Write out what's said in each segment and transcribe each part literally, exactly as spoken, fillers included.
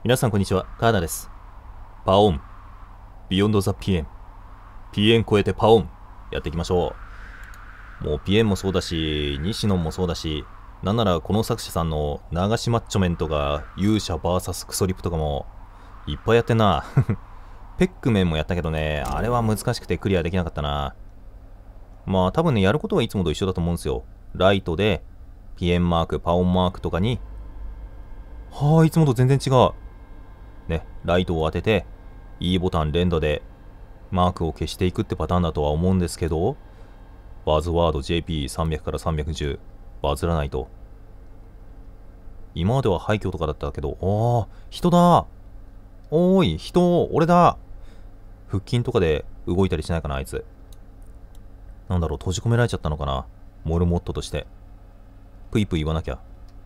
皆さんこんにちは、カーナです。パオン、ビヨンドザピエン、ピエン超えてパオン、やっていきましょう。もうピエンもそうだし、西野もそうだし、なんならこの作者さんの流しマッチョメンとか勇者 ブイエス クソリプとかもいっぱいやってんな。ペックメンもやったけどね、あれは難しくてクリアできなかったな。まあ多分ね、やることはいつもと一緒だと思うんですよ。ライトでピエンマーク、パオンマークとかに、はあ、いつもと全然違う。ね、ライトを当てて E ボタン連打でマークを消していくってパターンだとは思うんですけど、バズワード ジェーピーさんびゃく からさんびゃくじゅうバズらないと。今までは廃墟とかだったけど、ああ、人だ。おーい、人、俺だ。腹筋とかで動いたりしないかな、あいつ。なんだろう、閉じ込められちゃったのかな、モルモットとして。ぷいぷい言わなきゃ。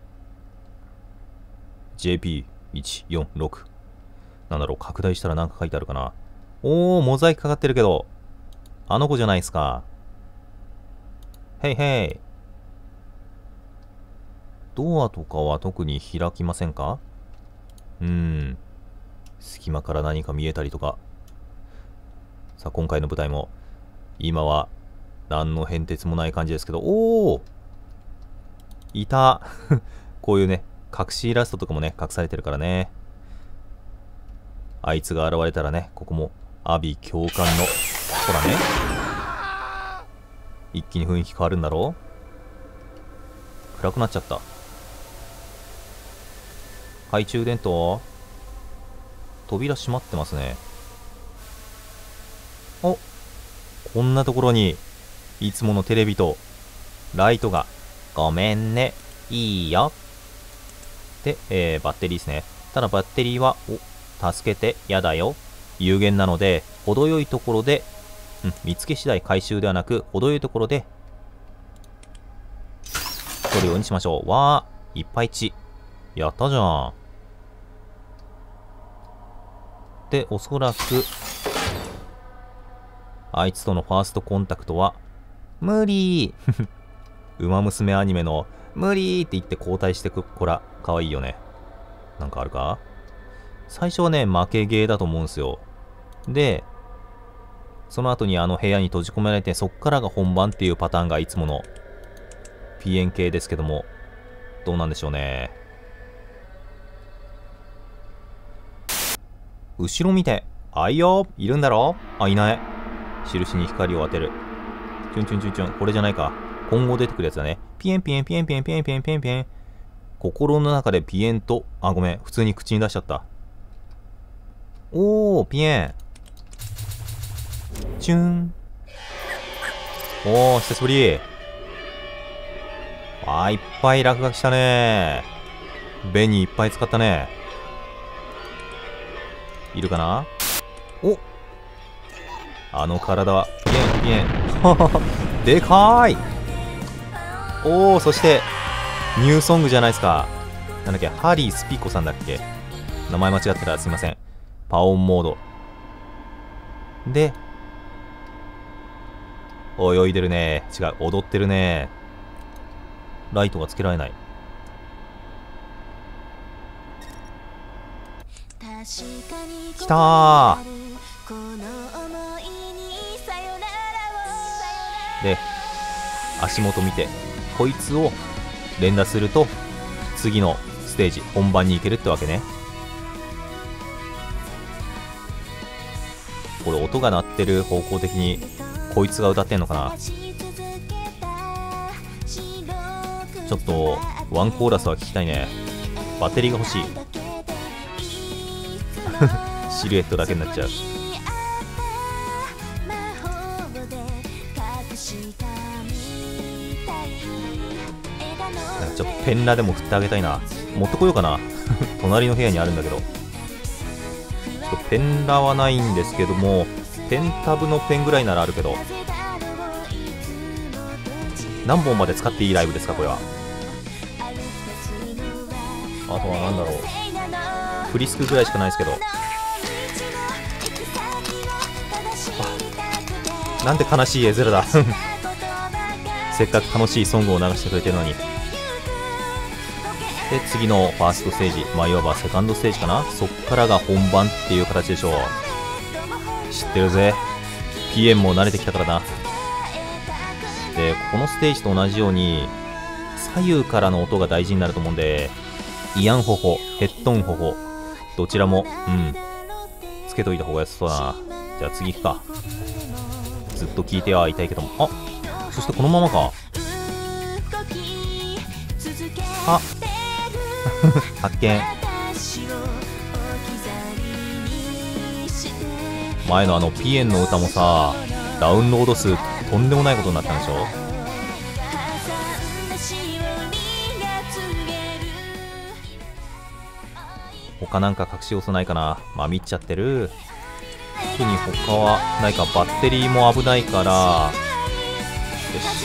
ジェーピーいちよんろく。なんだろう、拡大したらなんか書いてあるかな。おー、モザイクかかってるけど。あの子じゃないですか。へいへい。ドアとかは特に開きませんか？うーん。隙間から何か見えたりとか。さあ、今回の舞台も、今は、何の変哲もない感じですけど、おーいた。こういうね、隠しイラストとかもね、隠されてるからね。あいつが現れたらね、ここも、阿鼻教官の、ほらね。一気に雰囲気変わるんだろう。暗くなっちゃった。懐中電灯、扉閉まってますね。お、こんなところに、いつものテレビと、ライトが、ごめんね、いいよ。で、えー、バッテリーですね。ただバッテリーは、お、助けて、やだよ。有限なので、程よいところで、うん、見つけ次第回収ではなく、程よいところで、取るようにしましょう。わー、いっぱい血。やったじゃん。で、おそらく、あいつとのファーストコンタクトは、無理ー。ウマ娘アニメの、無理ーって言って交代してく子ら、かわいいよね。なんかあるか？最初はね、負けゲーだと思うんすよ。で、その後にあの部屋に閉じ込められて、そっからが本番っていうパターンがいつものピーエヌ系ですけども、どうなんでしょうね。後ろ見て、あいよ、いるんだろ？あ、いない。印に光を当てる。チュンチュンチュンチュン、これじゃないか。今後出てくるやつだね。ピエンピエンピエンピエンピエンピエンピエンピエン。心の中でピエンと、あ、ごめん、普通に口に出しちゃった。おー、ピエン。チューン。おー、久しぶり。あー、いっぱい落書きしたねー。紅いっぱい使ったね。いるかな？お、あの体は、ピエン、ピエン。ははは、でかーい。おー、そして、ニューソングじゃないですか。なんだっけ、ハリー・スピコさんだっけ。名前間違ってたらすいません。パオンモード。で、泳いでるね。違う、踊ってるね。ライトがつけられない。きたー。で、足元見て、こいつを連打すると、次のステージ、本番に行けるってわけね。これ音が鳴ってる方向的に、こいつが歌ってんのかな。ちょっと、ワンコーラスは聞きたいね。バッテリーが欲しい。シルエットだけになっちゃう。なんかちょっとペンラでも振ってあげたいな。持ってこようかな。隣の部屋にあるんだけど。ちょっとペンラはないんですけども、ペンタブのペンぐらいならあるけど。何本まで使っていいライブですか、これは。あとはなんだろう。フリスクぐらいしかないですけど。なんて悲しい絵面だ。せっかく楽しいソングを流してくれてるのに。 で、次のファーストステージ、まあ、いわばセカンドステージかな。そっからが本番っていう形でしょう。知ってるぜ。ピーエム も慣れてきたからな。で、このステージと同じように、左右からの音が大事になると思うんで、イヤンホホ、ヘッドンホホ、どちらも、うん、つけといた方が良さそうだな。じゃあ次行くか。ずっと聞いてはいたいけども。あ、そしてこのままか。あ発見。前のあのピエンの歌もさ、ダウンロード数とんでもないことになったんでしょ。他なんか隠し要素ないかな。まあ見っちゃってる。特に他はないか。バッテリーも危ないから。よし。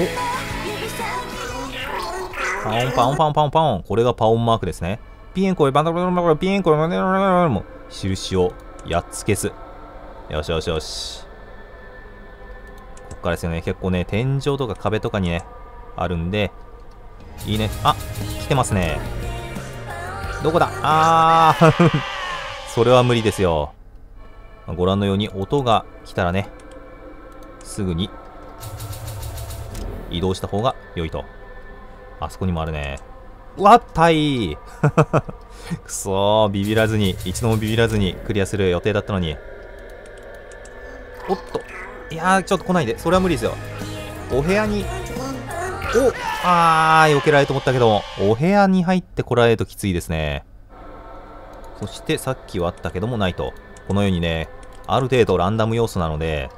おパオンパオンパオンパオンパオン。これがパオンマークですね。ピエンコイバンドバンドバンドピエンコイバンドバンドバンド印をやっつけす。よしよしよし。こっからですよね。結構ね、天井とか壁とかにね、あるんで、いいね。あ、来てますね。どこだ。あーそれは無理ですよ。ご覧のように音が来たらね、すぐに移動した方が良いと。あそこにもあるね。うわったいくそー、ビビらずに、一度もビビらずにクリアする予定だったのに。おっと。いやー、ちょっと来ないで。それは無理ですよ。お部屋に、おあー、避けられると思ったけども、お部屋に入ってこられるときついですね。そして、さっきはあったけどもないと。このようにね、ある程度ランダム要素なので、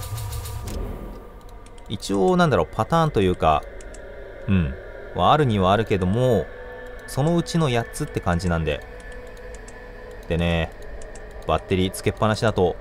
一応、なんだろう、パターンというか、うん、はあるにはあるけども、そのうちのやっつって感じなんで。でね、バッテリーつけっぱなしだと、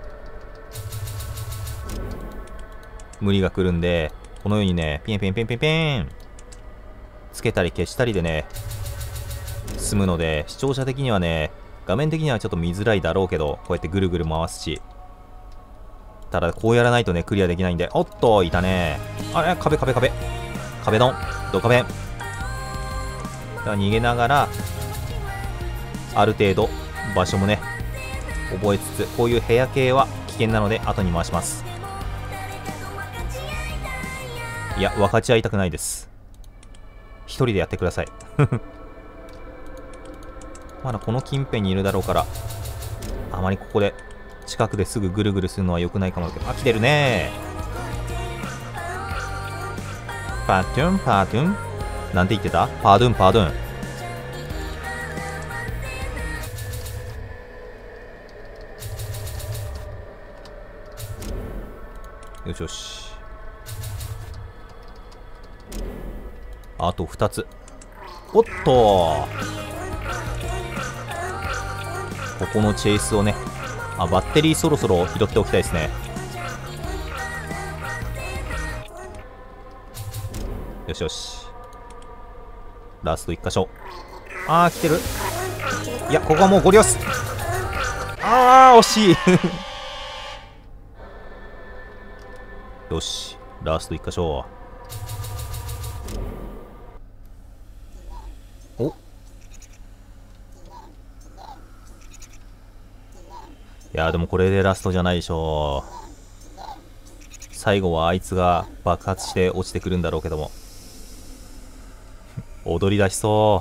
無理が来るんで、このようにね、ピンピンピンピンピンつけたり消したりでね、進むので、視聴者的にはね、画面的にはちょっと見づらいだろうけど、こうやってぐるぐる回すし。ただ、こうやらないとね、クリアできないんで、おっと、いたね。あれ、壁壁壁。壁ドン、ドカベン。だから逃げながら、ある程度、場所もね、覚えつつ、こういう部屋系は危険なので、後に回します。いや、分かち合いたくないです。一人でやってください。まだこの近辺にいるだろうから、あまりここで、近くですぐぐるぐるするのは良くないかもだけど、あ、来てるねー。パトゥン、パトゥン。なんて言ってた？パドゥン、パドゥン。よしよし。あとふたつ。おっとここのチェイスをね、あ、バッテリーそろそろ拾っておきたいですね。よしよし。ラストいっ箇所。あー、来てる。いや、ここはもうゴリ押す。あー、惜しい。よし、ラストいっ箇所。お、いやー、でもこれでラストじゃないでしょう。最後はあいつが爆発して落ちてくるんだろうけども。踊り出しそう。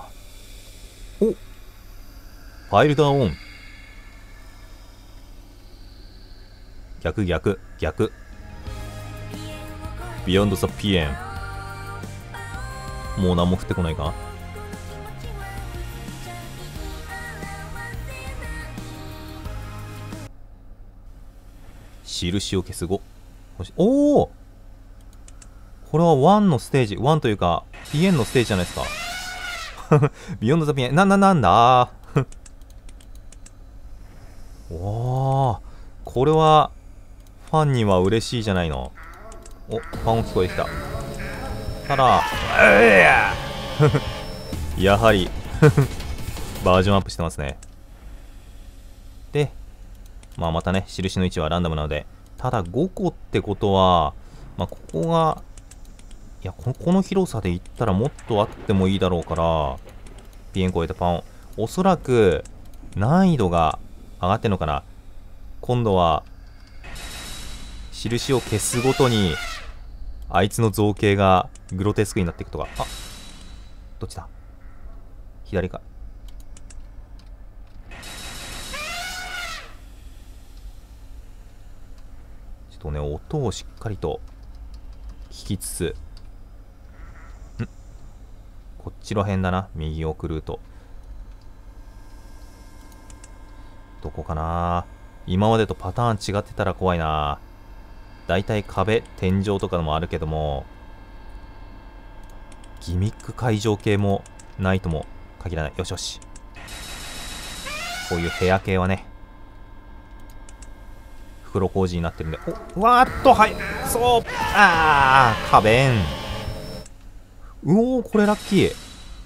お、ファイルダーオン。逆逆逆。ビヨンドザピエン。もう何も降ってこないか。印を消すご。おお、これはワンのステージ、ワンというかピエンのステージじゃないですか。ビヨンドザピエン、な、な、なんだおお、これはファンには嬉しいじゃないの。お、ファン聞こえてきた。ただ、やはりバージョンアップしてますね。で、まあまたね、印の位置はランダムなので、ただごこってことは、まあここが、いや、ここの広さで言ったらもっとあってもいいだろうから、 ピエン超えてパオン。おそらく難易度が上がってんのかな。今度は印を消すごとにあいつの造形がグロテスクになっていくとか。あ、どっちだ、左か。ちょっとね、音をしっかりと聞きつつ、んこっちら辺だな。右奥ルートどこかな。今までとパターン違ってたら怖いな。だいたい壁、天井とかもあるけども、ギミック会場系もないとも限らない。よしよし。こういう部屋系はね、袋小路になってるんで。お、わーっと、はい、そう、あー、壁ん。うおー、これラッキー。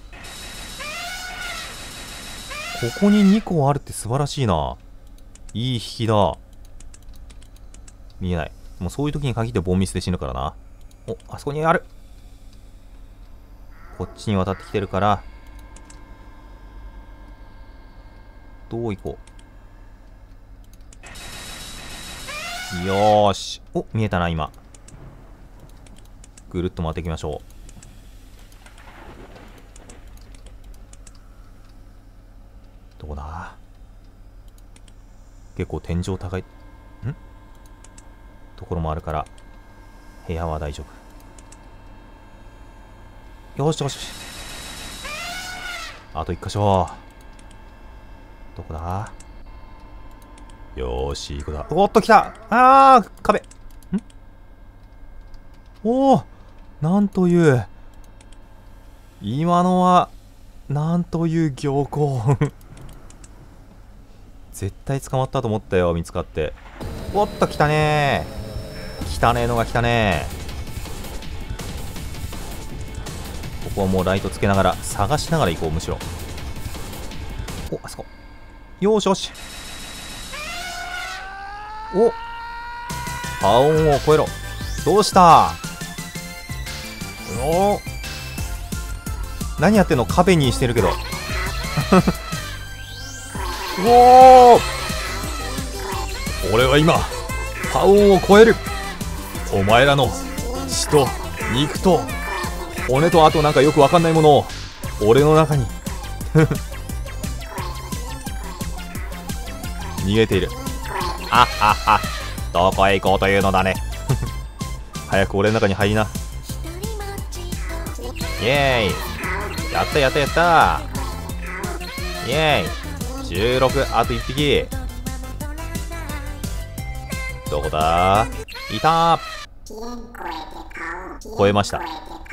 ここににこあるって素晴らしいな。いい引きだ。見えない。もうそういう時に限ってボンミスで死ぬからな。お、あそこにある。こっちに渡ってきてるから、どう行こう。よーし。お、見えたな、今。ぐるっと回っていきましょう。どこだ。結構天井高いんところもあるから、部屋は大丈夫。よしよしよし。あと一箇所。どこだ。よーし、いい子だ。おっと来た。あー、壁。んおー、なんという、今のはなんという行幸。絶対捕まったと思ったよ、見つかって。おっと来たねー。来たねーのが来たねー。ここはもうライトつけながら、探しながら行こう。むしろ、お、あそこ。よーしよし。お、パオンを超えろ。どうした。おー、何やってんの。壁にしてるけど。おお、俺は今パオンを超える。お前らの血と肉と骨と、あとなんかよくわかんないものを俺の中に逃げている。あっはっは、どこへ行こうというのだね。早く俺の中に入りな。イエーイ、やったやったやった。イエーイ。じゅうろく、あといっぴき。どこだ。いたー。超えました。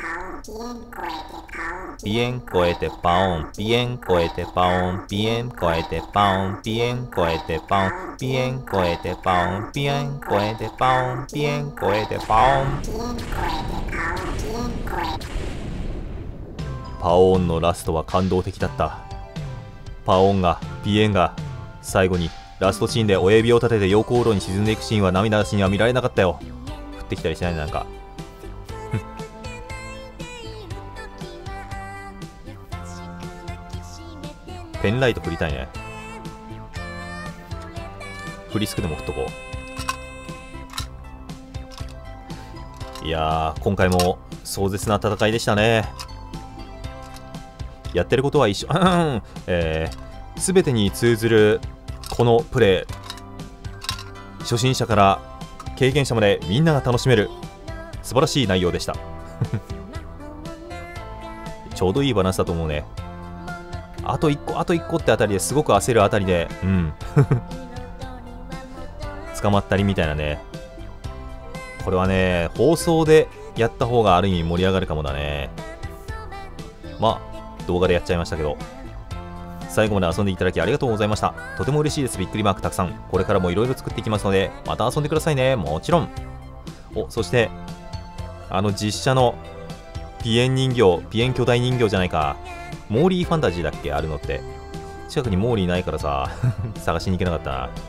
ピエン超えてパオン、ピエン超えてパオン、ピエン超えてパオン、ピエン超えてパオン、ピエン超えてパオン、ピエン超えてパオン、ピエン超えてパオン。パオンのラストは感動的だった。パオンが、ピエンが最後にラストシーンで親指を立てて溶鉱炉に沈んでいくシーンは涙なしには見られなかったよ。降ってきたりしないね、なんか。ペンライト振りたいね。フリスクでも振っとこう。いやー、今回も壮絶な戦いでしたね。やってることは一緒。えー、全てに通ずるこのプレイ。初心者から経験者までみんなが楽しめる素晴らしい内容でした。ちょうどいいバランスだと思うね。あといっこ、あといっこってあたりですごく焦るあたりで、うん。捕まったりみたいなね。これはね、放送でやった方がある意味盛り上がるかもだね。まあ、動画でやっちゃいましたけど。最後まで遊んでいただきありがとうございました。とても嬉しいです。びっくりマークたくさん。これからもいろいろ作っていきますので、また遊んでくださいね。もちろん。お、そして、あの実写のピエン人形、ピエン巨大人形じゃないか。モーリーファンタジーだっけあるのって。近くにモーリーないからさ、探しに行けなかったな。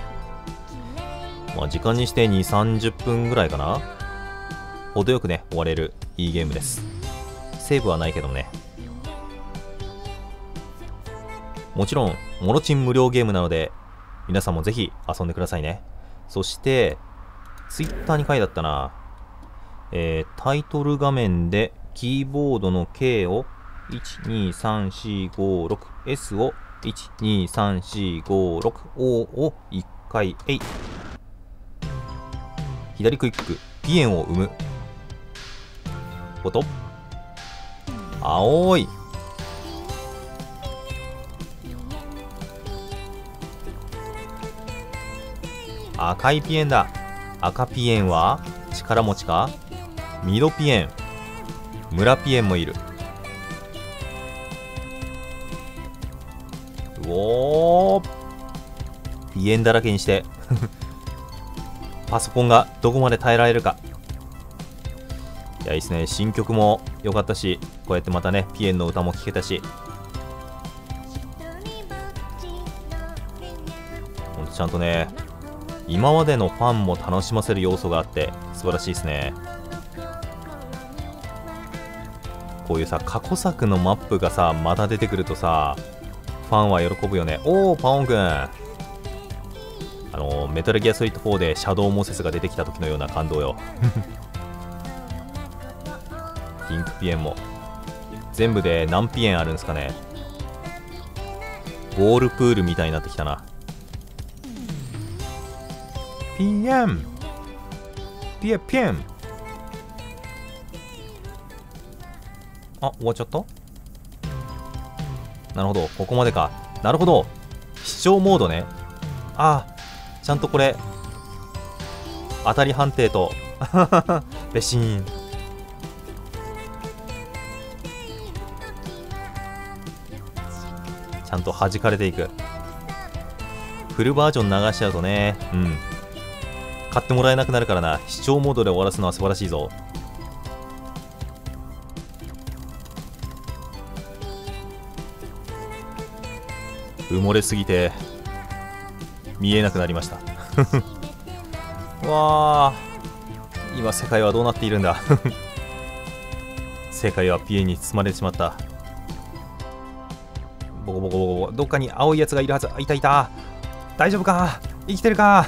まあ時間にしてに、さんじゅっぷんぐらいかな。程よくね、終われるいいゲームです。セーブはないけどね。 もちろん、モロチン無料ゲームなので、皆さんもぜひ遊んでくださいね。そして、ツイッターに書いてあったな。えー、タイトル画面で、キーボードの K を、いち、に、さん、し、ご、ろく、S を、いち、に、さん、し、ご、ろく、O をいっかい、えい。左クリック、ピエンを生む。こと。青い。赤いピエンだ。赤ピエンは力持ちか。緑ピエン、村ピエンもいる。うおー、ピエンだらけにしてパソコンがどこまで耐えられるか。いや、いいっすね。新曲も良かったし、こうやってまたねピエンの歌も聴けたし、ほんとちゃんとね、今までのファンも楽しませる要素があって素晴らしいですね。こういうさ、過去作のマップがさまた出てくるとさ、ファンは喜ぶよね。おお、パオンくん、あのメタルギアソリッドフォーでシャドウモーセスが出てきた時のような感動よピンクピエンも全部で何ピエンあるんですかね。ボールプールみたいになってきたな。ピエンピエピエン。あ、終わっちゃった。なるほど、ここまでか。なるほど、視聴モードね。ああ、ちゃんとこれ当たり判定とベシーン。ちゃんと弾かれていく。フルバージョン流しちゃうとね、うん、買ってもらえなくなるからな。視聴モードで終わらすのは素晴らしいぞ。埋もれすぎて見えなくなりましたわあ、今世界はどうなっているんだ世界はピエンに包まれてしまった。ボコボコボコボコ。どっかに青いやつがいるはず。いたいた。大丈夫か、生きてるか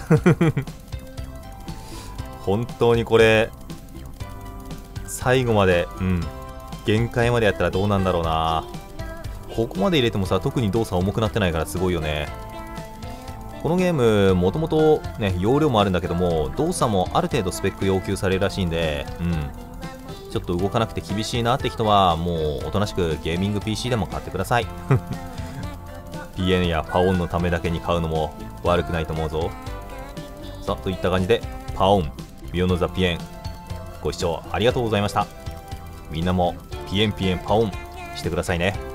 本当にこれ最後まで、うん、限界までやったらどうなんだろうな。ここまで入れてもさ、特に動作重くなってないからすごいよね。このゲームもともとね容量もあるんだけども、動作もある程度スペック要求されるらしいんで、うん、ちょっと動かなくて厳しいなって人はもうおとなしくゲーミング ピーシー でも買ってくださいピエンやパオンのためだけに買うのも悪くないと思うぞ。さあ、といった感じでパオンビヨンドザピエンご視聴ありがとうございました。みんなもピエンピエンパオンしてくださいね。